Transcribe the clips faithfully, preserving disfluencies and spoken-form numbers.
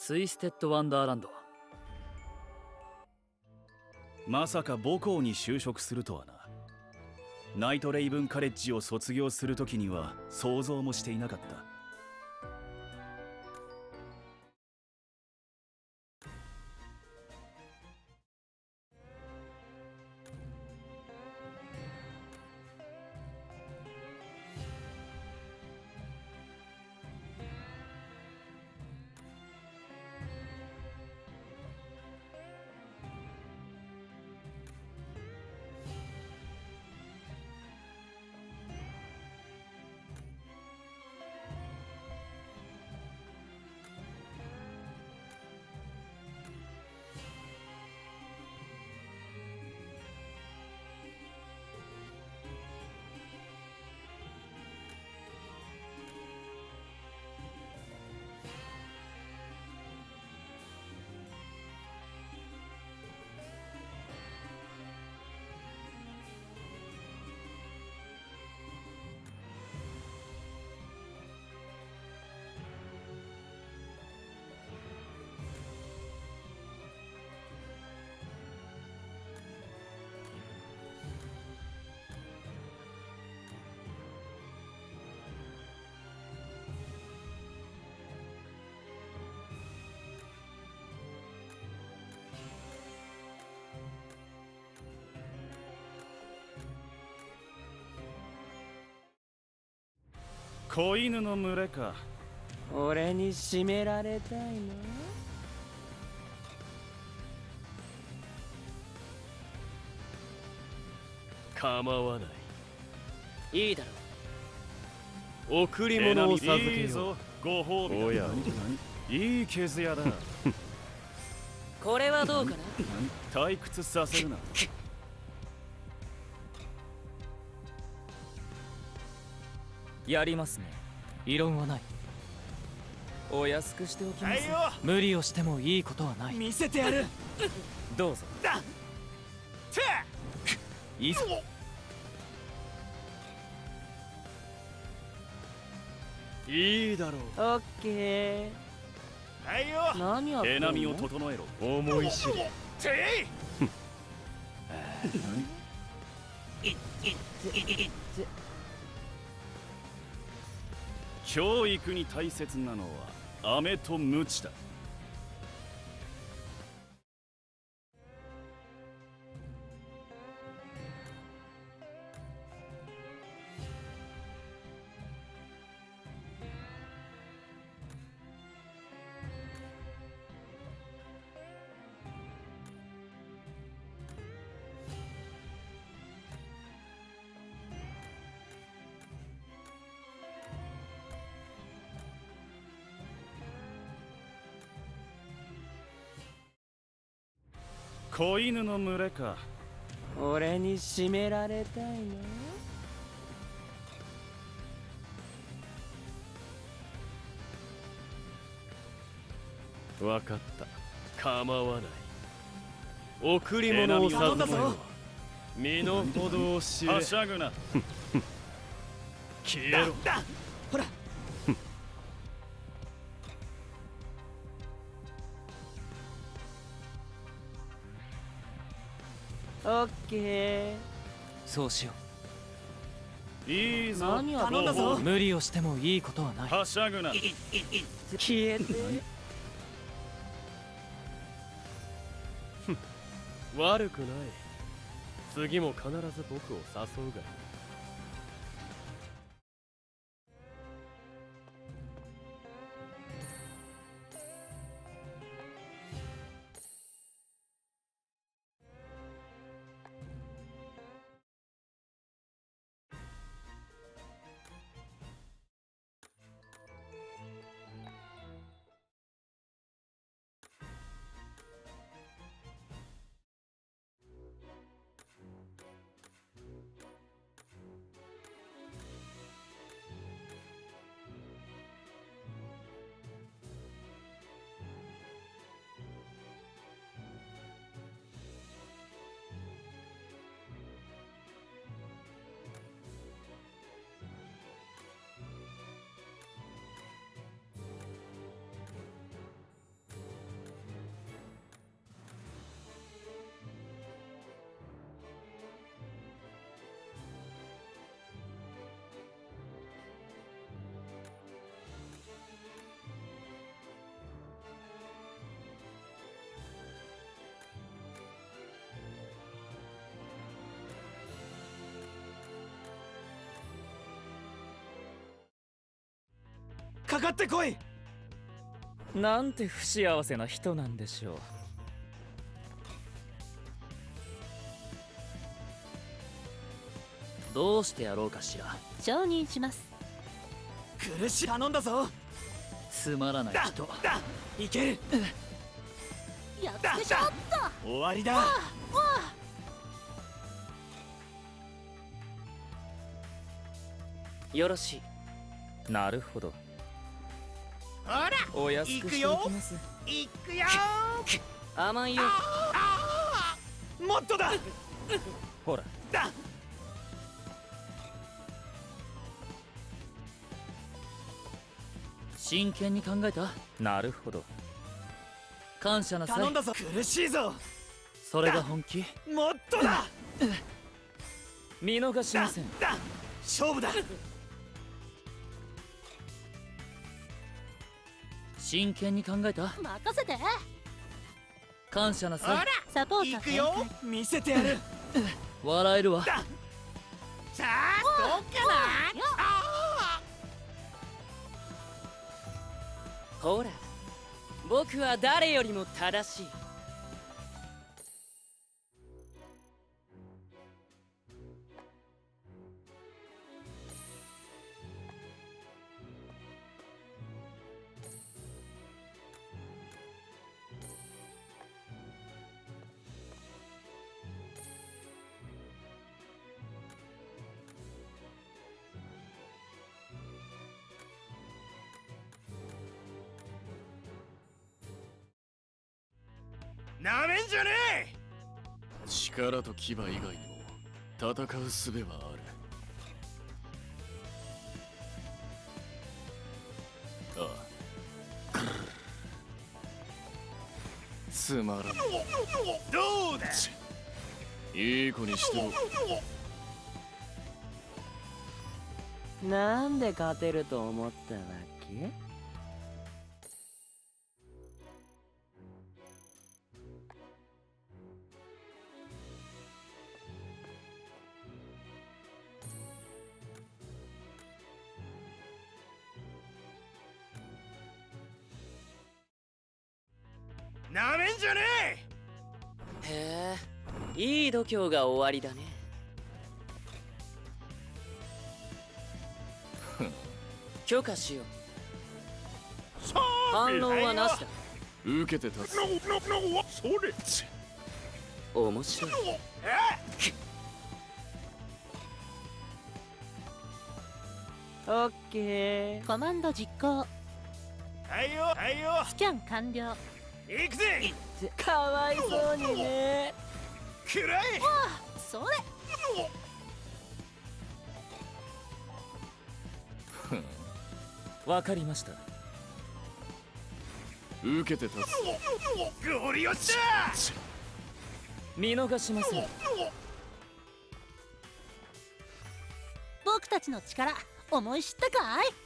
ツイステッドワンダーランド。 まさか母校に就職するとはな。ナイトレイブンカレッジを卒業するときには想像もしていなかった。子犬の群れか。 俺に締められたいの？ 構わない。 いいだろう。贈り物を授けよう。 いいぞ、ご褒美。 おやいい毛やだ。 これはどうかな。 退屈させるな。 やりますね。異論はない。お安くしておきます。無理をしてもいいことはない。 見せてやる。 どうぞ。いいぞ。 いいだろう。 オッケー。何やってんの？ 毛並みを整えろ。 思い知り。 教育に大切なのは飴と鞭だ。子犬の群れか。 俺に締められたいの？わかった。構わない。贈り物を授けよう。身の程を知れ。 はしゃぐな。 消えろ。 ほら。 オッケー。そうしよう。いいぞ。 何や頼んだぞ。 無理をしてもいいことはない。 はしゃぐな。 消えて。 悪くない。次も必ず僕を誘うがいい。 かかってこい。 なんて不幸せな人なんでしょう。 どうしてやろうかしら。 承認します。 苦しい。頼んだぞ。 つまらない人。 だいける。 やってしまった。 終わりだ。 よろしい。 なるほど。 ほら、 お安くしておきます。 いくよ。 甘いよ。 もっとだ。 ほら。 だ。 真剣に考えた？ なるほど。 感謝なさい。 頼んだぞ。苦しいぞ。 それが本気？ もっとだ。 見逃しません。 だ。勝負だ。 真剣に考えた？ 任せて。 感謝なさい。 サポート行くよ。見せてやる。 笑えるわ。 さあ、どうかな。 ほら、僕は誰よりも正しい。 なめんじゃねえ。 力と牙以外にも戦う術はある。ああ、つまらない。 どうだ。 いい子にしとろ。 なんで勝てると思ったわけ？ なめんじゃねえ。へえ、いい度胸が終わりだね。許可しよう。反論はなしだ。 受けて立つ。 それ。 面白い。 オッケー。 コマンド実行。 はいよはいよ。 スキャン完了。 行くぜ。 かわいそうにね。 くらえ。 それ。 わかりました。 受けて立つ。 ゴリ押しだ。 見逃しません。 僕たちの力思い知ったかい？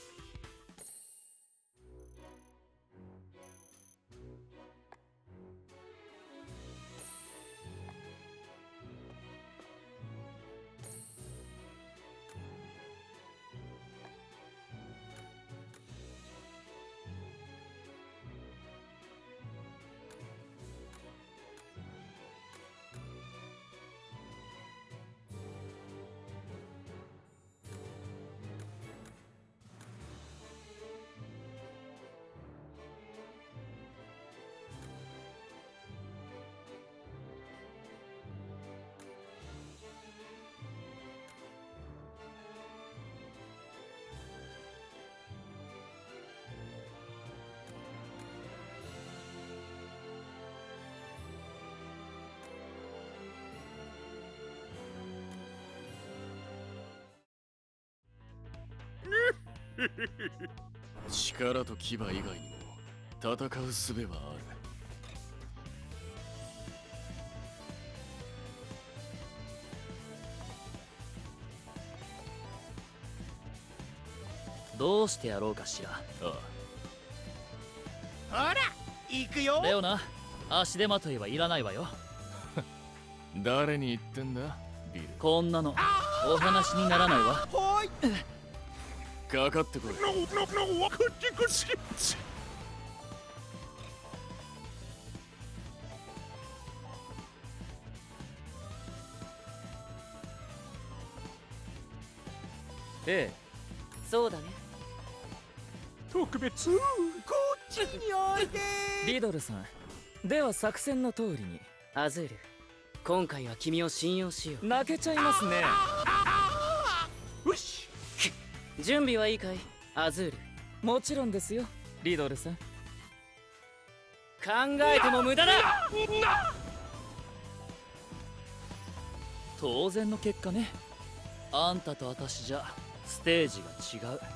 力と牙以外にも戦う術はある。 どうしてやろうかしら。 あほら行くよ。 レオナ、足手まといはいらないわよ。 あ、誰に言ってんだビル。 こんなのお話にならないわ。 ほい。 かかってこい。 こっちこっち。 ええ、 そうだね。 特別。こっちにおいで。 リドルさん、では作戦の通りに。 アズール、今回は君を信用しよう。 泣けちゃいますね。 よし。 準備はいいかい、アズール。 もちろんですよ、リドルさん。 考えても無駄だ。 当然の結果ね。あんたと私じゃステージが違う。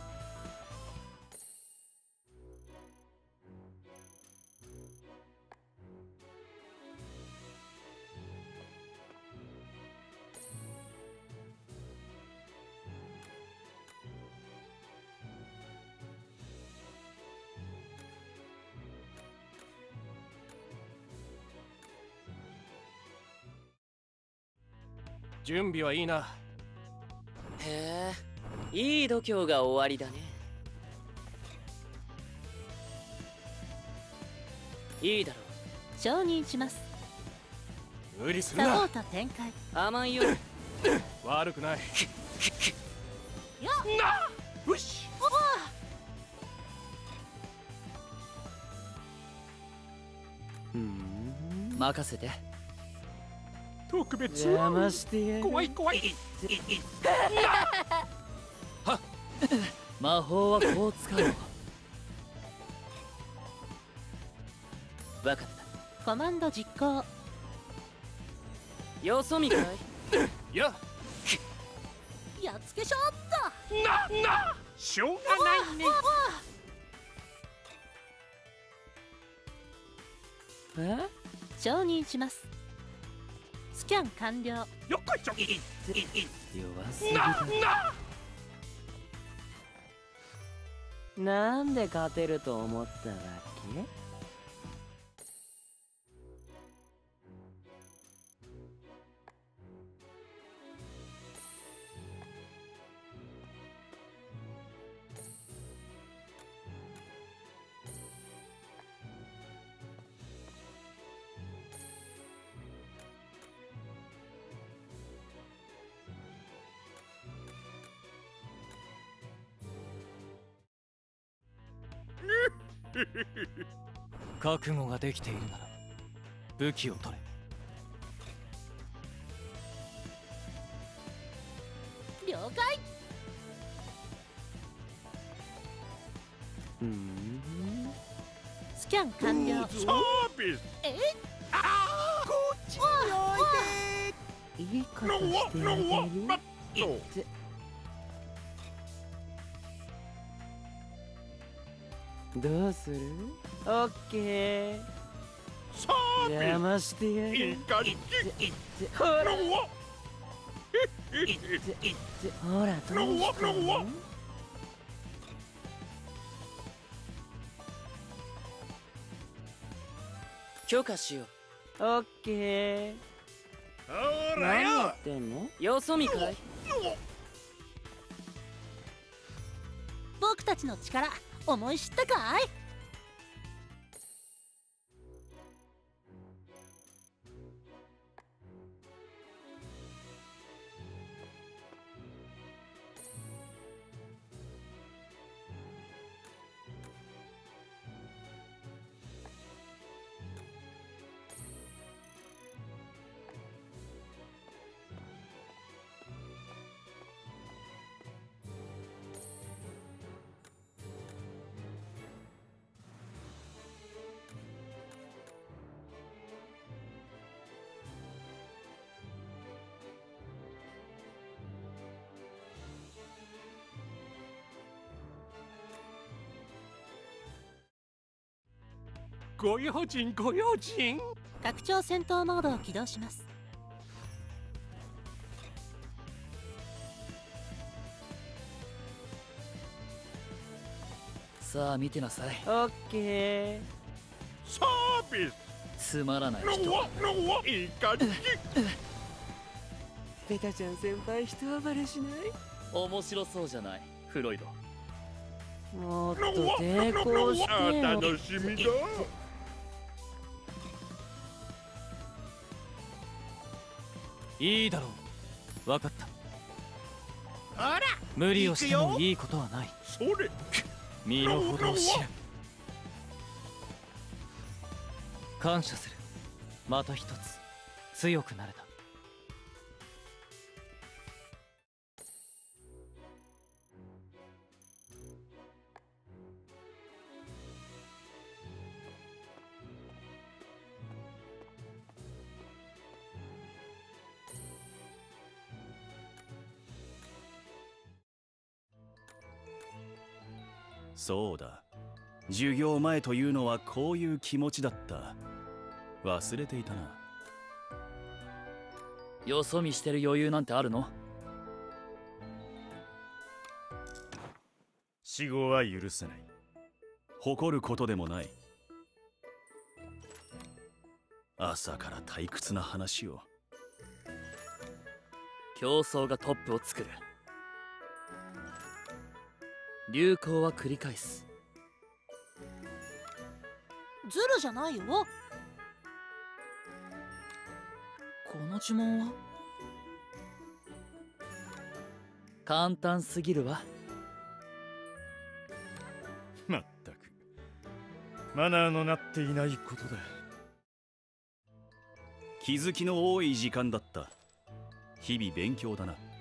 準備はいいな。 へえ、いい度胸が終わりだね。いいだろう。 承認します。 無理すサポーるな。 ト展開。 甘いよ。 悪くない。 よな。よし。 任せて。 特別。 邪魔してやる。 怖い怖い。 魔法はこう使おう。 わかった。 コマンド実行。 よそ見かい。 ややっつけショット。 なな。しょうがないね。 え？ 承認します。スキャン完了。 よっこいしょ。 弱すぎなだ。 な。 なんで勝てると思ったわけ？ 覚悟ができているなら武器を取れ。 了解。 うーん。 スキャン完了。 サービス。 え？ ああ。こっちにおいで。 いいことしてあげる。 まっと。 ぜどうする？オッケー。 サービス。 邪魔してやる。 いい感じ。 ほら。 のわ。 ほら、どうしたの？ 許可しよう。 オッケー。 ほら何やよ。 ってんの？ よそ見かい。 僕たちの力思い知ったかい？ ご用心ご用心。 拡張戦闘モードを起動します。 さあ見てなさい。 オッケー。 サービス。 つまらないの人。 わのわ。いい感じ。 ペタちゃん先輩人暴れしない？ 面白そうじゃないフロイド。 もっと抵抗してよ。 楽しみだ。 いいだろう。分かった。 あら、 無理をしてもいいことはない。 それ。 身の程を知れ。感謝する。また一つ強くなれた。 そうだ、授業前というのはこういう気持ちだった。忘れていたな。 よそ見してる余裕なんてあるの？ 死後は許せない。誇ることでもない。朝から退屈な話を。 競争がトップを作る。流行は繰り返す。 ズルじゃないよ。 この呪文は簡単すぎるわ。 まったくマナーのなっていないことだ。 気づきの多い時間だった。日々勉強だな。